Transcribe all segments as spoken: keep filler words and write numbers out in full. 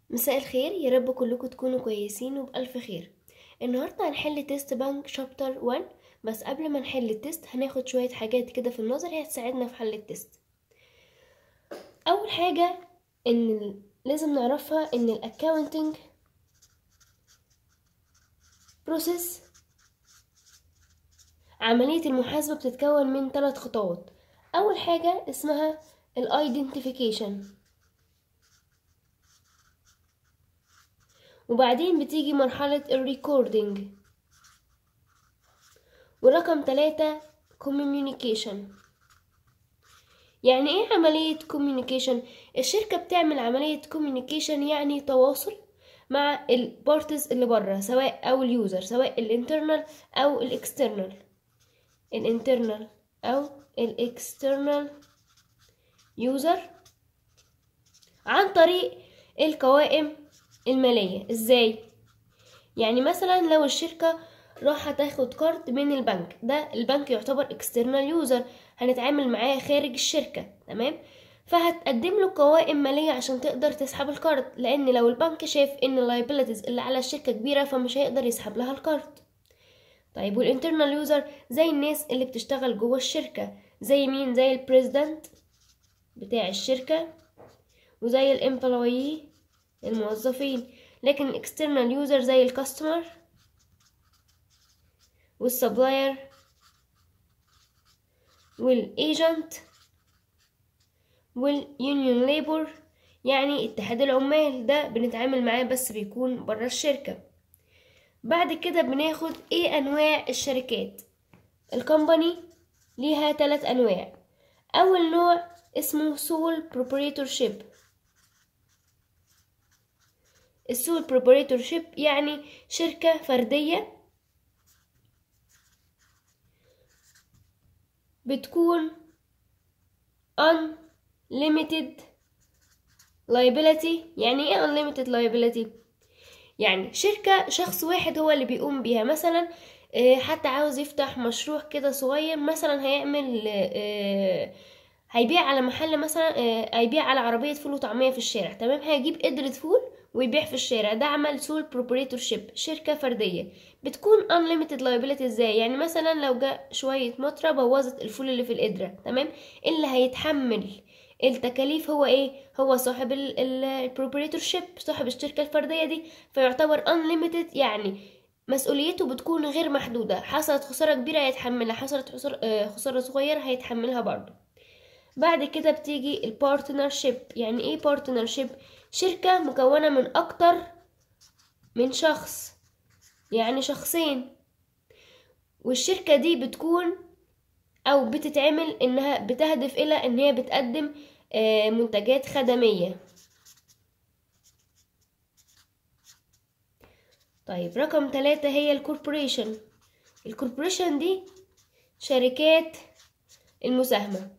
مساء الخير، يا رب كلكم تكونوا كويسين وبألف خير. النهاردة هنحل تيست بنك شابتر واحد، بس قبل ما نحل التيست هناخد شوية حاجات كده في النظر هتساعدنا في حل التيست. أول حاجة إن لازم نعرفها إن الأكاونتنج بروسيس، عملية المحاسبة بتتكون من ثلاث خطوات. أول حاجة اسمها الايدنتيفيكيشن، وبعدين بتيجي مرحلة الريكوردينج، ورقم ثلاثة communication. يعني ايه عملية communication؟ الشركة بتعمل عملية communication يعني تواصل مع البارتيز اللي بره، سواء او اليوزر، سواء الانترنال او الاكسترنال الانترنال او الاكسترنال يوزر، عن طريق القوائم المالية. ازاي؟ يعني مثلا لو الشركة راح تاخد كارد من البنك، ده البنك يعتبر اكسترنال يوزر، هنتعامل معاه خارج الشركة، تمام؟ فهتقدم له قوائم مالية عشان تقدر تسحب الكارد، لان لو البنك شاف ان اللايبيليتيز اللي على الشركة كبيرة فمش هيقدر يسحب لها الكارد. طيب والانترنال يوزر زي الناس اللي بتشتغل جوه الشركة، زي مين؟ زي البريزيدنت بتاع الشركة، وزي الامبلويي الموظفين. لكن الاكسترنال يوزر زي الكاستمر والسبلاير والايجنت واليونيون ليبر، يعني اتحاد العمال، ده بنتعامل معاه بس بيكون برا الشركة. بعد كده بناخد ايه انواع الشركات. الكومباني ليها ثلاث انواع. اول نوع اسمه سول بروبريتورشيب. السول بروبريتورشيب يعني شركة فردية بتكون unlimited liability. يعني ايه unlimited liability؟ يعني شركة شخص واحد هو اللي بيقوم بيها. مثلا حتى عاوز يفتح مشروع كده صغير، مثلا هيعمل هيبيع على محل، مثلا هيبيع على عربية فول وطعمية في الشارع، تمام؟ هيجيب قدرة فول ويبيع في الشارع، ده عمل سول بروبريتورشيب، شركة فردية بتكون unlimited liability. ازاي؟ يعني مثلا لو جاء شوية مطرة بوظت الفول اللي في القدرة، تمام؟ اللي هيتحمل التكاليف هو ايه؟ هو صاحب البروبريتورشيب، صاحب الشركة الفردية دي، فيعتبر unlimited، يعني مسؤوليته بتكون غير محدودة. حصلت خسارة كبيرة هيتحملها، حصلت خسارة صغيرة هيتحملها برضو. بعد كده بتيجي البارتنرشيب. يعني ايه بارتنرشيب؟ شركة مكونة من اكتر من شخص، يعني شخصين، والشركة دي بتكون او بتتعمل انها بتهدف الى ان هي بتقدم منتجات خدمية. طيب رقم ثلاثة هي الكوربوريشن. الكوربوريشن دي شركات المساهمة.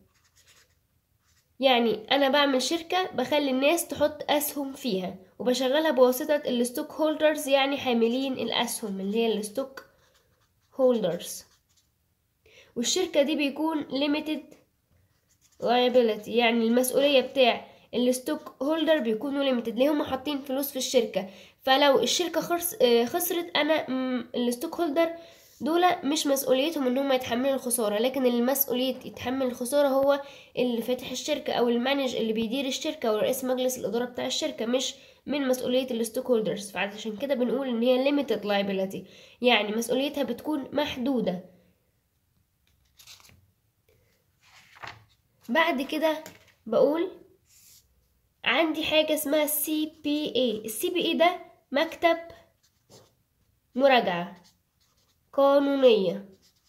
يعني انا بعمل شركة بخلي الناس تحط اسهم فيها وبشغلها بواسطة الستوك هولدرز، يعني حاملين الاسهم اللي هي الستوك هولدرز. والشركة دي بيكون limited liability، يعني المسؤولية بتاع الستوك هولدر بيكونوا limited، ليه هم حاطين فلوس في الشركة. فلو الشركة خسر خسرت، انا الستوك هولدر دول مش مسؤوليتهم ان هم يتحملوا الخسارة، لكن المسؤولية يتحمل الخسارة هو اللي فاتح الشركة او المانج اللي بيدير الشركة او رئيس مجلس الادارة بتاع الشركة، مش من مسؤولية الستوك هولدرز. فعشان كده بنقول ان هي limited liability، يعني مسؤوليتها بتكون محدودة. بعد كده بقول عندي حاجة اسمها سي بي اي. السي بي اي ده مكتب مراجعة قانونية،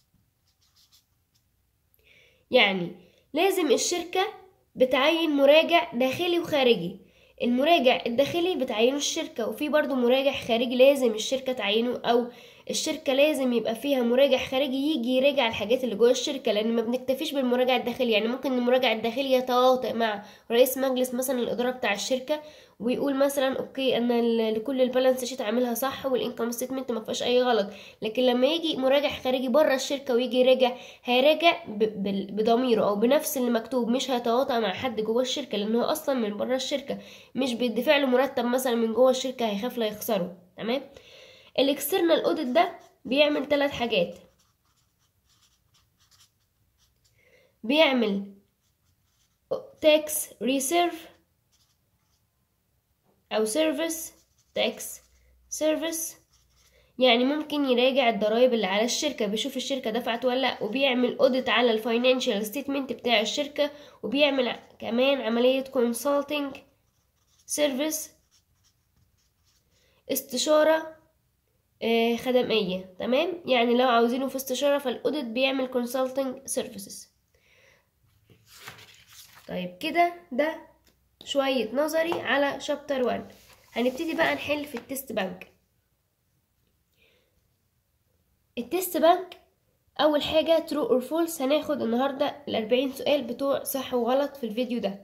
يعني لازم الشركة بتعين مراجع داخلي وخارجي. المراجع الداخلي بتعينه الشركة، وفي برضو مراجع خارجي لازم الشركة تعينه او الشركة لازم يبقى فيها مراجع خارجي يجي يراجع الحاجات اللي جوه الشركة، لان ما بنكتفيش بالمراجع الداخلي. يعني ممكن المراجع الداخلي يتواطئ مع رئيس مجلس مثلا الادارة بتاع الشركة ويقول مثلا اوكي انا لكل البالانس شيت عاملها صح والانكم ستمنت ما فيهاش اي غلط، لكن لما يجي مراجع خارجي بره الشركة ويجي يراجع هيراجع بضميره او بنفس اللي مكتوب، مش هيتواطئ مع حد جوه الشركة، لان هو اصلا من بره الشركة مش بيدفع له مرتب مثلا من جوه الشركة هيخاف لا يخسره. تمام. الاكسترنال اوديت ده بيعمل ثلاث حاجات. بيعمل tax reserve او service tax service، يعني ممكن يراجع الضرائب اللي على الشركة، بيشوف الشركة دفعت ولا لا، وبيعمل audit على الفاينانشال ستيتمنت بتاع الشركة، وبيعمل كمان عملية consulting service استشارة خدمية. تمام. يعني لو عاوزينه في استشارة فالاوديت بيعمل consulting services. طيب كده ده شوية نظري على شابتر واحد. هنبتدي بقى نحل في التست بانك. التست بانك اول حاجة true or false. هناخد النهاردة الاربعين سؤال بتوع صح وغلط في الفيديو ده.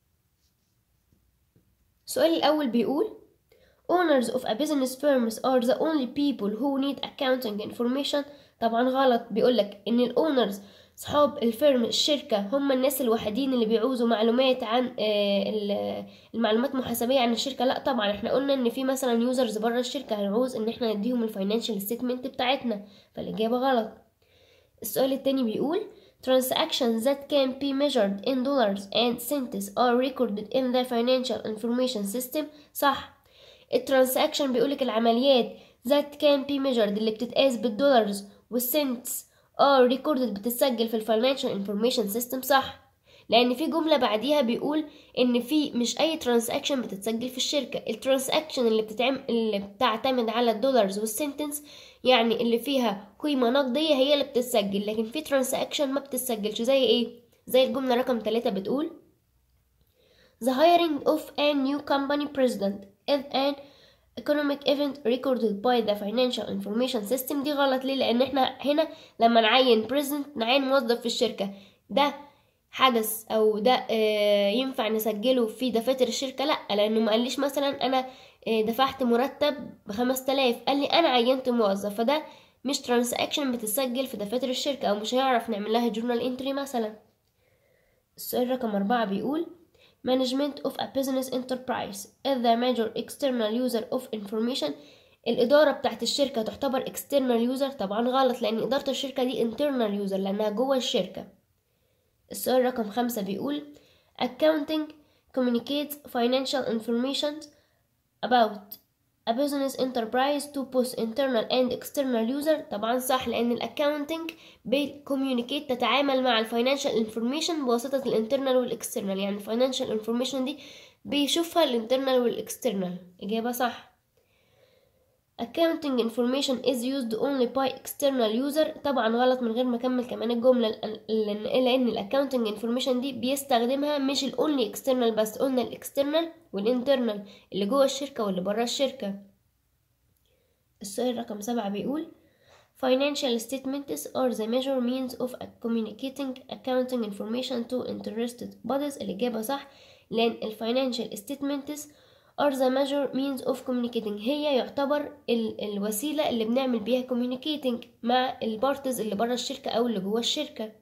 السؤال الاول بيقول owners of a business firms are the only people who need accounting information. طبعا غلط. بيقولك ان الاونرز صحاب الفيرم الشركة هم الناس الوحيدين اللي بيعوزوا معلومات عن المعلومات محاسبية عن الشركة. لا طبعا، احنا قلنا ان في مثلا يوزرز بره الشركة هنعوز ان احنا نديهم الفاينانشال ستيتمنت بتاعتنا، فالاجابة غلط. السؤال التاني بيقول transactions that can be measured in dollars and cents are recorded in the financial information system. صح. الترانزاكشن بيقولك العمليات that can be measured اللي بتتقاس بالدولارز والسنتس are recorded بتتسجل في الفاينانشال انفورميشن سيستم. صح، لان في جمله بعديها بيقول ان في مش اي ترانزاكشن بتتسجل في الشركه. الترانزاكشن اللي بتتعمل اللي بتعتمد على الدولارز والسنتنس يعني اللي فيها قيمه نقديه هي اللي بتتسجل، لكن في ترانزاكشن ما بتتسجلش. زي ايه؟ زي الجمله رقم ثلاثة بتقول the hiring of a new company president is an economic event recorded by the financial information system. دي غلط. ليه؟ لان احنا هنا لما نعين president نعين موظف في الشركة، ده حدث او ده آه ينفع نسجله في دفاتر الشركة؟ لا، لانه ما قاليش مثلا انا آه دفعت مرتب بخمس تلاف، قال لي انا عينت موظف، فده مش ترانزاكشن بتسجل في دفاتر الشركة او مش هيعرف نعمل لها جورنال انتري مثلا. السؤال رقم أربعة بيقول Management of a business enterprise is the major external user of information. الإدارة بتاعت الشركة تعتبر external user؟ طبعا غلط، لأن إدارة الشركة دي internal user لأنها جوه الشركة. السؤال رقم خمسة بيقول Accounting communicates financial information about a business enterprise to both internal and external user. طبعا صح، لأن الأكاونتنج بيكوميونيكيت تتعامل مع الفاينانشال انفورميشن بواسطة الانترنال والاكسترنال، يعني الفاينانشال انفورميشن دي بيشوفها الانترنال والاكسترنال. إجابة صح. Accounting information is used only by external user. طبعا غلط من غير ما اكمل كمان الجمله، لان الاكاونتنج انفورميشن دي بيستخدمها مش الاونلي اكسترنال بس، قلنا الاكسترنال والانترنال اللي جوه الشركه واللي بره الشركه. السؤال رقم سبعة بيقول financial statements are the measure means of communicating accounting information to interested bodies. الاجابه صح، لان الفاينانشال statements are the major means of communicating هي يعتبر ال الوسيلة اللي بنعمل بيها communicating مع البارتز اللي برا الشركة أو اللي جوا الشركة.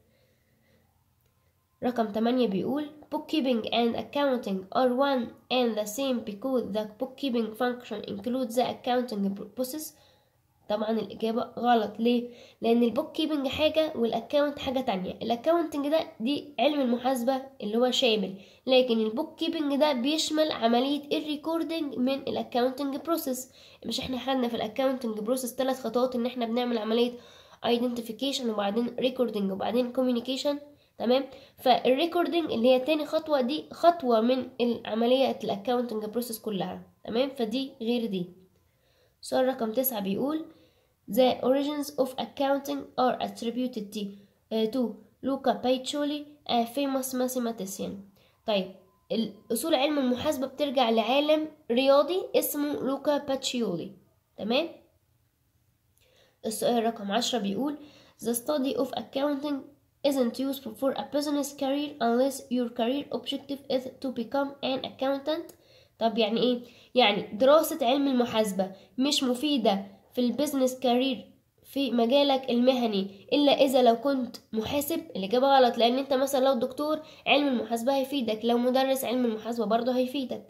رقم تمانية بيقول bookkeeping and accounting are one and the same because the bookkeeping function includes the accounting process. طبعا الإجابة غلط. ليه؟ لأن البوك كيبنج حاجة والأكاونت حاجة تانية. الأكاونتنج ده دي علم المحاسبة اللي هو شامل، لكن البوك كيبنج ده بيشمل عملية الريكوردنج من الأكاونتنج بروسيس. مش احنا خدنا في الأكاونتنج بروسيس ثلاث خطوات ان احنا بنعمل عملية identification وبعدين ريكوردنج وبعدين communication؟ تمام. فالريكوردنج اللي هي تاني خطوة دي خطوة من العملية الأكاونتنج بروسيس كلها. تمام. فدي غير دي. سؤال رقم تسعة بيقول The origins of accounting are attributed to, uh, to Luca Pacioli, a famous mathematician. طيب الأصول علم المحاسبة بترجع لعالم رياضي اسمه لوكا باتشيولي. تمام. السؤال رقم عشرة بيقول The study of accounting isn't useful for a business career unless your career objective is to become an accountant. طب يعني ايه؟ يعني دراسة علم المحاسبة مش مفيدة في البيزنس كارير في مجالك المهني إلا إذا لو كنت محاسب. الإجابة غلط، لأن أنت مثلا لو دكتور علم المحاسبة هيفيدك، لو مدرس علم المحاسبة برضه هيفيدك.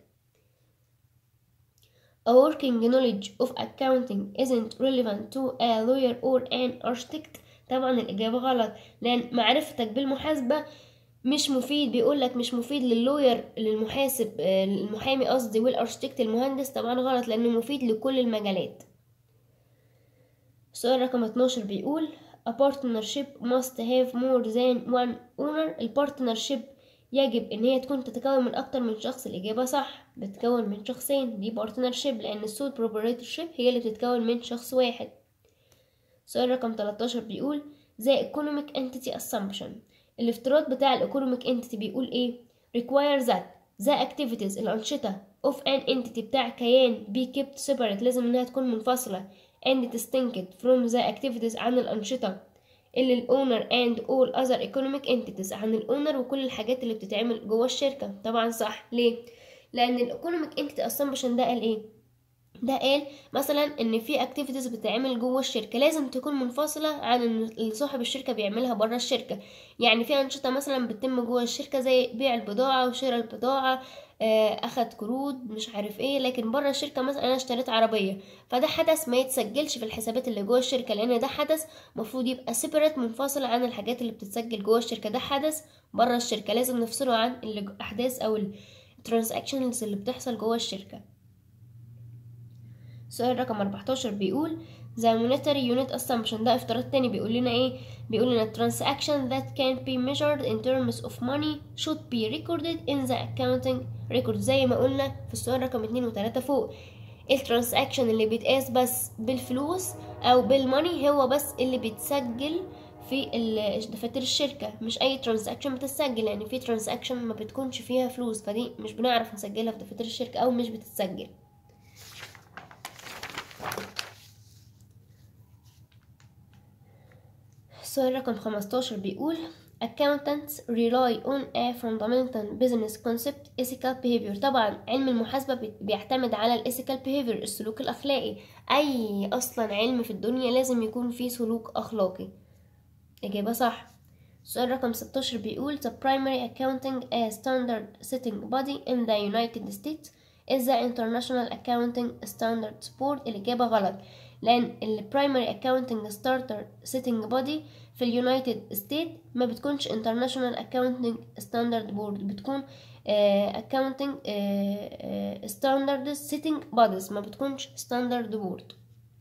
A working knowledge of accounting isn't relevant to a lawyer or an architect. طبعا الإجابة غلط، لأن معرفتك بالمحاسبة مش مفيد، بيقولك مش مفيد لللوير للمحاسب المحامي قصدي والارشتكت المهندس. طبعا غلط، لأنه مفيد لكل المجالات. السؤال رقم اتناشر بيقول A partnership must have more than one owner. البارتنرشيب يجب ان هي تكون تتكون من اكتر من شخص. الاجابه صح، بتتكون من شخصين، دي بارتنرشيب، لان السول بروبريتورشيب هي اللي بتتكون من شخص واحد. سؤال رقم تلتاشر بيقول The economic entity assumption. الافتراض بتاع الايكونوميك entity بيقول ايه؟ require that the activities الانشطه of an entity بتاع كيان be kept separate، لازم انها تكون منفصله and distinct from the activities عن الانشطه اللي الاونر and all other economic entities عن الاونر وكل الحاجات اللي بتتعمل جوه الشركه. طبعا صح. ليه؟ لان الايكونوميك entity assumption ده قال ايه؟ ده قال مثلا ان في activities بتتعمل جوه الشركه لازم تكون منفصله عن اللي صاحب الشركه بيعملها بره الشركه. يعني في انشطه مثلا بتتم جوه الشركه زي بيع البضاعه وشراء البضاعه، اخد قروض مش عارف ايه، لكن بره الشركه مثلا انا اشتريت عربيه، فده حدث ما يتسجلش في الحسابات اللي جوه الشركه، لان ده حدث مفروض يبقى سيبريت منفصل عن الحاجات اللي بتتسجل جوه الشركه. ده حدث بره الشركه لازم نفصله عن الاحداث او الترانزاكشنز اللي بتحصل جوه الشركه. سؤال رقم اربعتاشر بيقول The monetary unit assumption. ده افتراض تاني بيقول لنا ايه؟ بيقول لنا transaction that can be measured in terms of money should be recorded in the accounting record. زي ما قلنا في السؤال رقم اتنين وتلاتة فوق، الترانزاكشن اللي بيتقاس بس بالفلوس او بالماني هو بس اللي بيتسجل في دفاتر الشركه، مش اي ترانزاكشن بتتسجل، لان في ترانزاكشن ما بتكونش فيها فلوس فدي مش بنعرف نسجلها في دفاتر الشركه او مش بتتسجل. السؤال رقم خمستاشر بيقول Accountants rely on a fundamental business concept ethical behavior. طبعا علم المحاسبة بيعتمد على ال ethical behavior السلوك الأخلاقي. أي أصلا علم في الدنيا لازم يكون فيه سلوك أخلاقي. إجابة صح. السؤال رقم ستاشر بيقول The primary accounting a standard setting body in the United States is the International Accounting Standards Board. الإجابة غلط، لأن ال primary accounting starter setting body في اليونايتد ستيت ما بتكونش International Accounting Standard Board، بتكون uh, Accounting uh, uh, Standards Setting Bodies، ما بتكونش Standard Board.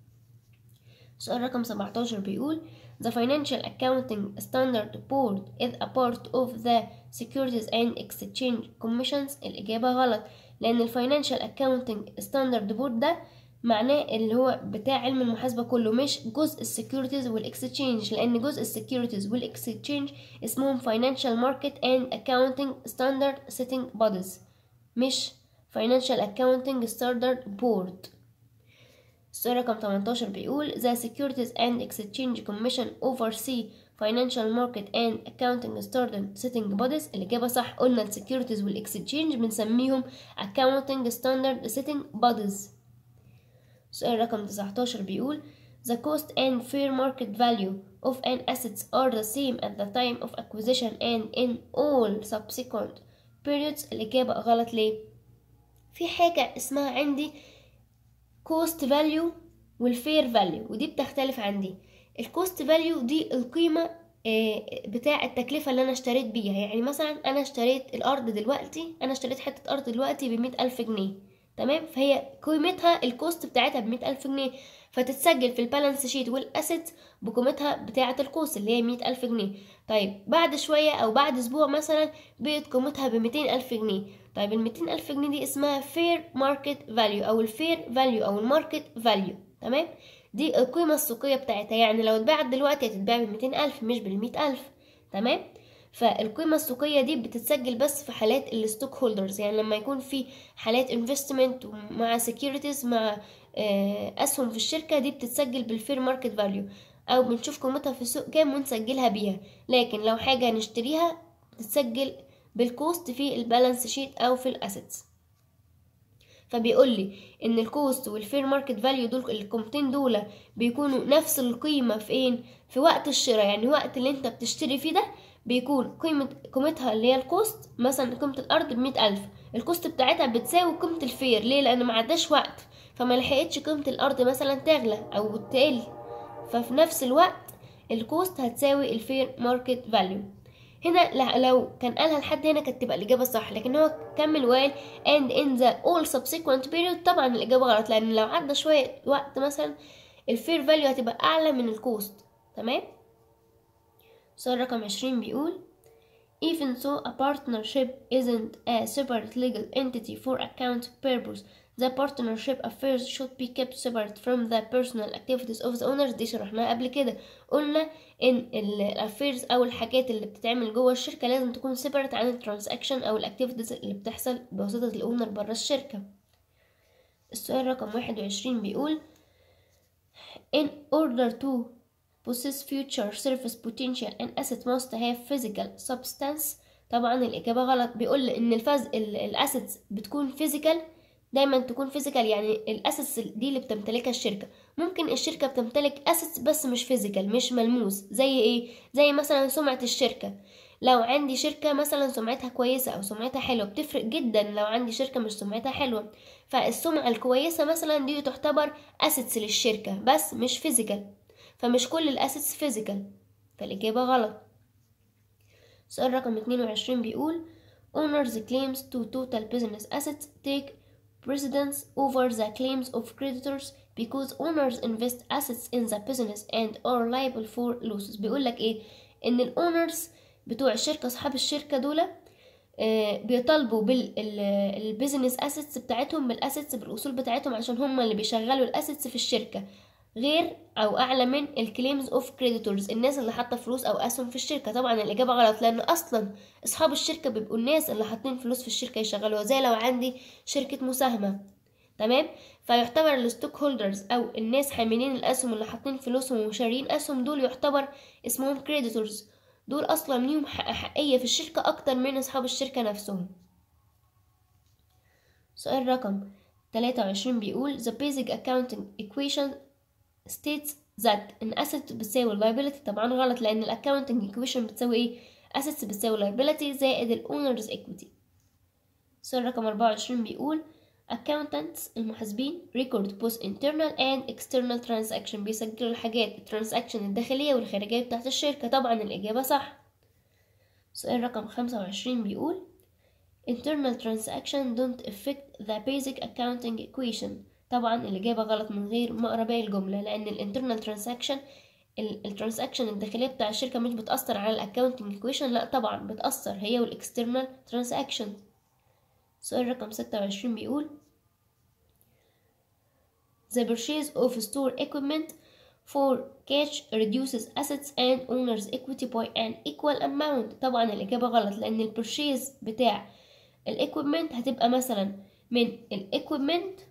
سؤال رقم سبعتاشر بيقول The Financial Accounting Standard Board is a part of the Securities and Exchange Commissions. الإجابة غلط، لأن ال Financial Accounting Standard Board ده معناه اللي هو بتاع علم المحاسبة كله، مش جزء السكيورتيز والاكستشينج، لأن جزء السكيورتيز والاكستشينج اسمهم Financial Market and Accounting Standard Setting Bodies، مش Financial Accounting Standard Board. السؤال رقم تمنتاشر بيقول The Securities and Exchange Commission oversee Financial Market and Accounting Standard Setting Bodies. الإجابة صح، قلنا ال Securities وال Exchange بنسميهم Accounting Standard Setting Bodies. السؤال رقم تسعتاشر بيقول The cost and fair market value of an assets are the same at the time of acquisition and in all subsequent periods. الإجابة غلط. ليه؟ في حاجة اسمها عندي cost value والfair value، ودي بتختلف عندي. الكوست فاليو دي القيمة بتاع التكلفة اللي أنا اشتريت بيها. يعني مثلا أنا اشتريت الأرض دلوقتي، أنا اشتريت حتة أرض دلوقتي بمية ألف جنيه، تمام؟ فهي قيمتها الكوست بتاعتها بمية ألف جنيه، فتتسجل في البالانس شيت والأسيت بقيمتها بتاعة الكوست اللي هي مية ألف جنيه. طيب بعد شوية أو بعد أسبوع مثلا بقت قيمتها بميتين ألف جنيه. طيب الميتين ألف جنيه دي اسمها fair market value أو الفير value أو الماركت value، تمام؟ دي القيمة السوقية بتاعتها، يعني لو اتباعت دلوقتي هتتباع بميتين ألف مش بالمية ألف، تمام؟ فالقيمة السوقية دي بتتسجل بس في حالات الستوك هولدرز، يعني لما يكون في حالات انفستمنت مع سيكيورتيز مع اسهم في الشركة، دي بتتسجل بالفير ماركت فاليو، او بنشوف قيمتها في السوق كام ونسجلها بيها. لكن لو حاجة نشتريها بتتسجل بالكوست في البالانس شيت او في الاسيتس. فبيقول لي ان الكوست والفير ماركت فاليو دول القيمتين دول بيكونوا نفس القيمة فين؟ في وقت الشراء، يعني وقت اللي انت بتشتري فيه ده بيكون قيمة قيمتها اللي هي الكوست، مثلا قيمة الارض بمية الف، الكوست بتاعتها بتساوي قيمة الفير. ليه؟ لان ما عداش وقت، فما لحقتش قيمة الارض مثلا تغلى او تقل، ففي نفس الوقت الكوست هتساوي الفير ماركت فاليو. هنا لو كان قالها لحد هنا كانت تبقى الإجابة صح، لكن هو كمل وقال and in the all subsequent period. طبعا الإجابة غلط، لأن لو عدى شوية وقت مثلا الفير فاليو هتبقى أعلى من الكوست. تمام. سؤال رقم عشرين بيقول even so a partnership isn't a separate legal entity for account purpose, the partnership affairs should be kept separate from the personal activities of the owners. دي شرحناها قبل كده، قلنا ان الافيرز او الحاجات اللي بتتعمل جوه الشركه لازم تكون separate عن الترانزاكشن او الاكتيفيتيز اللي بتحصل بواسطه الاونر بره الشركه. السؤال رقم واحد وعشرين بيقول in order to possess future service potential an asset must have physical substance. طبعا الإجابة غلط. بيقول إن الفز الأسيتس بتكون فيزيكال، دايما تكون فيزيكال، يعني الأسيتس دي اللي بتمتلكها الشركة. ممكن الشركة بتمتلك أسيتس بس مش فيزيكال، مش ملموس. زي إيه؟ زي مثلا سمعة الشركة. لو عندي شركة مثلا سمعتها كويسة أو سمعتها حلوة، بتفرق جدا لو عندي شركة مش سمعتها حلوة. فالسمعة الكويسة مثلا دي تعتبر أسيتس للشركة بس مش فيزيكال، فمش كل الأسيتس فيزيكال، فالإجابة غلط. سؤال رقم اتنين وعشرين بيقول owners claims to total business assets take precedence over the claims of creditors because owners invest assets in the business and are liable for losses. بيقول لك ايه؟ ان الاونرز بتوع الشركة، اصحاب الشركة دول آه بيطالبوا بالبيزنس اسيتس بتاعتهم، بالاسيتس بالاصول بتاعتهم، عشان هم اللي بيشغلوا الاسيتس في الشركة، غير او اعلى من الكليمز اوف كريديتورز، الناس اللي حاطه فلوس او اسهم في الشركه. طبعا الاجابه غلط، لان اصلا اصحاب الشركه بيبقوا الناس اللي حاطين فلوس في الشركه يشغلوها، زي لو عندي شركه مساهمه. تمام. فيعتبر الستوك هولدرز او الناس حاملين الاسهم اللي حاطين فلوسهم وشارين اسهم، دول يعتبر اسمهم كريديتورز، دول اصلا ليهم حقيه في الشركه اكتر من اصحاب الشركه نفسهم. سؤال رقم تلاتة وعشرين بيقول the basic accounting equation states that an asset بتساوي liability. طبعا غلط، لان الاكاونتنج equation بتساوي ايه؟ assets بتساوي liability زائد ال owners equity. السؤال رقم أربعة وعشرين بيقول accountants المحاسبين record both internal and external transaction، بيسجلوا الحاجات الترانزاكشن الداخلية والخارجية بتاعت الشركة. طبعا الإجابة صح. السؤال رقم خمسة وعشرين بيقول internal transaction don't affect the basic accounting equation. طبعا الإجابة غلط من غير ما أقرأ باقي الجملة، لأن الانترنال ترانزاكشن الترانزاكشن الداخلية بتاع الشركة مش بتأثر على الأكاونتنج ايكويشن، لا طبعا بتأثر، هي والاكسترنال ترانزاكشن. سؤال رقم ستة وعشرين بيقول the purchase of store equipment for cash reduces assets and owners equity by an equal amount. طبعا الإجابة غلط، لأن البرشيز بتاع الايكويبمنت هتبقى مثلا من الايكويبمنت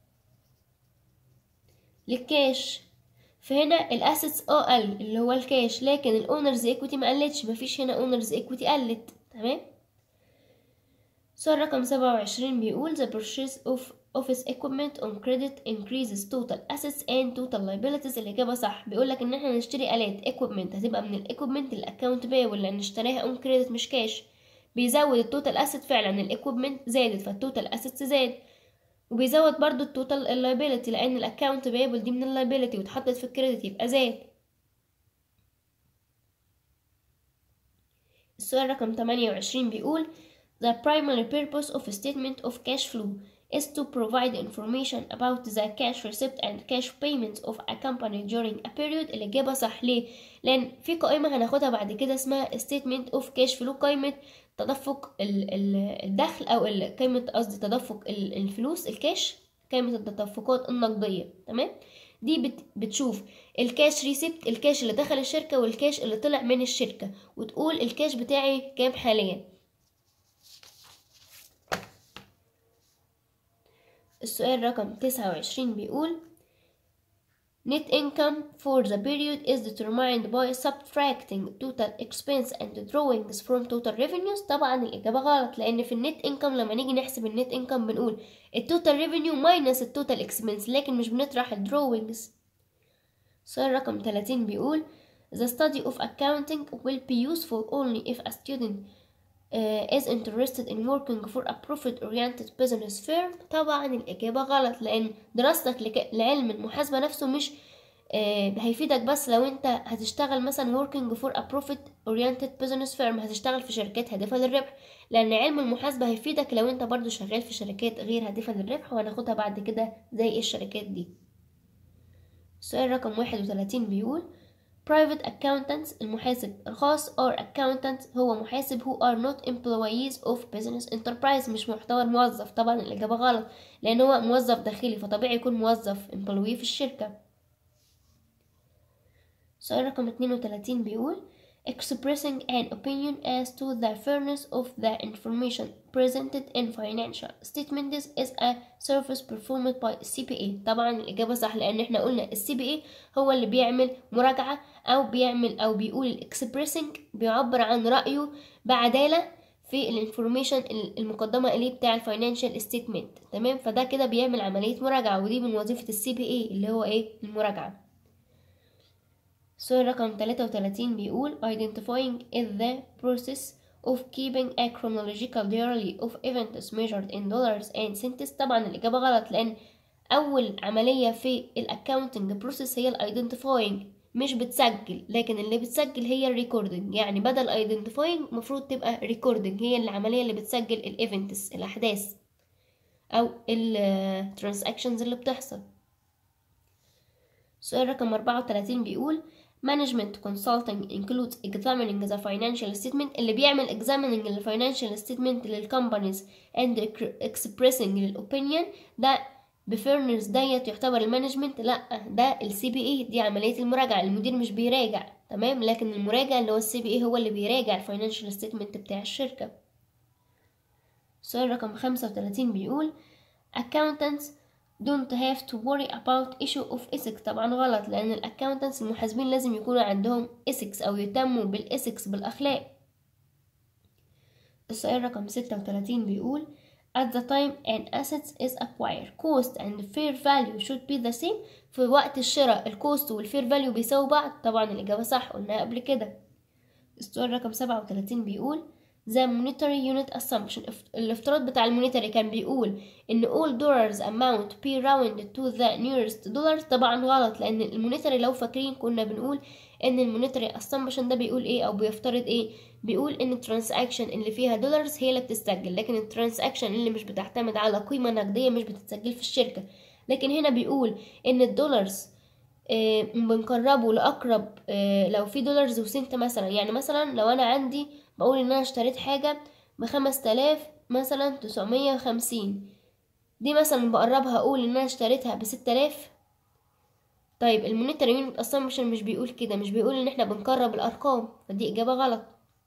للكاش، فهنا الاسيتس اه قل اللي هو الكاش، لكن الاونرز ايكويتي ما قلتش، مفيش هنا اونرز ايكويتي قلت. تمام. سؤال رقم سبعة وعشرين بيقول the purchase of office equipment on credit increases total assets and total liabilities. الإجابة صح. بيقول لك ان احنا نشتري آلات equipment هتبقى من الايكويبمنت للاكونت بايبل، لان اشتراها on credit مش كاش، بيزود التوتال اسيت. فعلا الايكويبمنت زادت فالتوتال اسيت زاد، وبيزود برضو التوتال اللايبيلتي، لان الاكونت بايبل دي من اللايبيلتي واتحطت في الكريدت يبقى زاد. السؤال رقم ثمانية وعشرين بيقول the primary purpose of a statement of cash flow is to provide information about the cash receipt and cash payments of a company during a period. الإجابة صح. ليه؟ لأن في قائمة هناخدها بعد كده اسمها statement of cash flow، قائمة تدفق الدخل أو قائمة قصدي تدفق الفلوس الكاش. قائمة التدفقات النقدية. تمام، دي بت بتشوف الكاش ريسيبت، الكاش اللي دخل الشركة والكاش اللي طلع من الشركة، وتقول الكاش بتاعي كام حاليا. السؤال رقم تسعة وعشرين بيقول Net income for the period is determined by subtracting total expense and drawings from total revenues. طبعا الإجابة غلط، لأن في النت income لما نيجي نحسب النت income بنقول التوتال revenue minus التوتال expense، لكن مش بنطرح الدروينجز. سؤال رقم ثلاثين بيقول The study of accounting will be useful only if a student uh, is interested in working for a profit-oriented business firm. طبعا الإجابة غلط، لأن دراستك لك... لعلم المحاسبة نفسه مش uh, هيفيدك بس لو أنت هتشتغل مثلا working for a profit-oriented business firm، هتشتغل في شركات هادفة للربح، لأن علم المحاسبة هيفيدك لو أنت برضو شغال في شركات غير هادفة للربح، وهناخدها بعد كده زي الشركات دي. السؤال رقم واحد وثلاثين بيقول Private accountants المحاسب الخاص or accountants هو محاسب who are not employees of business enterprise، مش محتوى موظف. طبعا الإجابة غلط، لأن هو موظف داخلي، فطبيعي يكون موظف employee في الشركة. السؤال رقم اثنين وثلاثين بيقول Expressing an opinion as to the fairness of the information presented in financial statements is a service performed by سي بي إيه. طبعا الإجابة صح، لأن احنا قلنا السي بي إيه هو اللي بيعمل مراجعة أو بيعمل أو بيقول الإكسبريسنج، بيعبر عن رأيه بعدالة في الانفورميشن المقدمة إليه بتاع الفاينانشال ستيتمنت. تمام، فده كده بيعمل عملية مراجعة، ودي من وظيفة السي بي إيه اللي هو إيه؟ المراجعة. السؤال رقم ثلاثة وثلاثين بيقول Identifying is the process of keeping a chronological diary of events measured in dollars and cents. طبعا الإجابة غلط، لأن أول عملية في الأكاونتنج بروسيس هي الأيدنتيفاينج، مش بتسجل، لكن اللي بتسجل هي الريكوردنج. يعني بدل ايدنتيفاينج مفروض تبقى ريكوردنج، هي العملية اللي بتسجل الإيفنتس، الأحداث أو الترانزاكشنز اللي بتحصل. السؤال رقم أربعة وثلاثين بيقول Management consulting includes examining the financial statement، اللي بيعمل examining the financial statement للcompanies and expressing الopinion ده بفيرنس ديت يعتبر المانجمنت؟ لا، ده السي بي اي، دي عملية المراجعة، المدير مش بيراجع. تمام، لكن المراجع اللي هو السي بي اي هو اللي بيراجع الفاينانشال ستيتمنت بتاع الشركة. السؤال رقم خمسة وثلاثين بيقول accountants don't have to worry about issue of ethics. طبعا غلط، لأن الأكاونتنتس المحاسبين لازم يكونوا عندهم ethics أو يهتموا بالإثكس بالأخلاق. السؤال رقم ستة وثلاثين بيقول At the time an asset is acquired, cost and fair value should be the same. في وقت الشراء الكوست والفير فاليو بيساوي بعض. طبعا الإجابة صح، قلناها قبل كده. السؤال رقم سبعة وثلاثين بيقول The monetary unit assumption، الافتراض بتاع المونيتري كان بيقول إن all dollars amount be rounded to the nearest dollars. طبعا غلط، لأن المونيتري لو فاكرين كنا بنقول إن المونيتري assumption ده بيقول إيه أو بيفترض إيه؟ بيقول إن الترانزاكشن اللي فيها دولارز هي اللي بتتسجل، لكن الترانزاكشن اللي مش بتعتمد على قيمة نقدية مش بتتسجل في الشركة. لكن هنا بيقول إن الدولارز آه بنقربه لأقرب، آه لو في دولارز وسنت مثلا، يعني مثلا لو أنا عندي بقول ان انا اشتريت حاجة بخمس تلاف مثلا تسعمية وخمسين، دي مثلا بقربها اقول ان انا اشتريتها بست تلاف. طيب المونيتري يونت اسامبشن مش بيقول كده، مش بيقول ان احنا بنقرب الارقام، فدي اجابة غلط.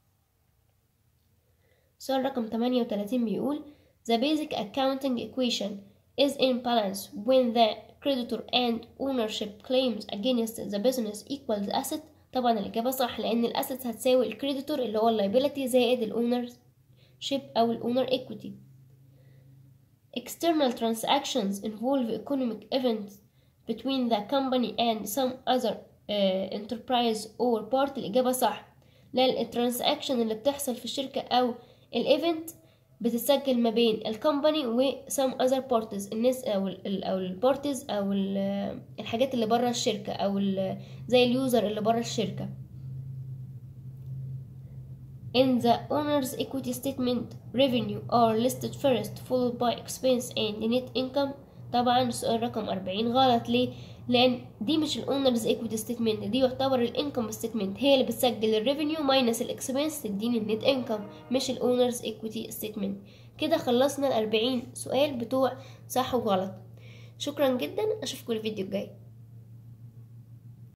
سؤال رقم ثمانية وثلاثين بيقول The basic accounting equation is in balance when the creditor and ownership claims against the business equals asset. طبعا الإجابة صح، لأن الأسيتس هتساوي الكريديتور اللي هو اللايبيليتي زائد الأونر شيب أو الأونر إيكويتي. External transactions involve economic events between the company and some other uh, enterprise or part. الإجابة صح، لأن الترانزاكشن اللي بتحصل في الشركة أو الإيفنت بتتسجل ما بين الكمباني و some other parties، الناس أو ال أو البارتيز أو ال الحاجات اللي برا الشركة أو زي اليوزر اللي برا الشركة. In the owner's equity statement, revenue are listed first followed by expense and net income. طبعا السؤال رقم أربعين غلط. ليه؟ لأن دي مش الأونرز equity statement، دي يعتبر الانكم statement، هي اللي بتسجل الريفينيو ماينس الاكسبنس تديني النت انكم، مش الأونرز equity statement. كده خلصنا الأربعين سؤال بتوع صح وغلط. شكرا جدا، اشوفكم الفيديو الجاي.